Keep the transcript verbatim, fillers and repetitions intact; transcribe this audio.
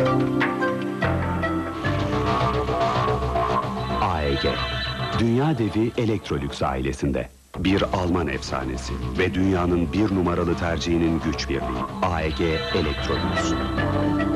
A E G, dünya devi Electrolux ailesinde. Bir Alman efsanesi ve dünyanın bir numaralı tercihinin güç birliği. A E G Electrolux.